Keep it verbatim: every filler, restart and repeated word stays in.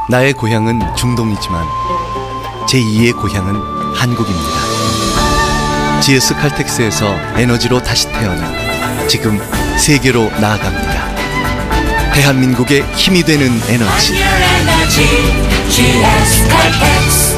나의 고향은 중동이지만 제이의 고향은 한국입니다. 지에스 칼텍스에서 에너지로 다시 태어나 지금 세계로 나아갑니다. 대한민국의 힘이 되는 에너지. 지에스 칼텍스.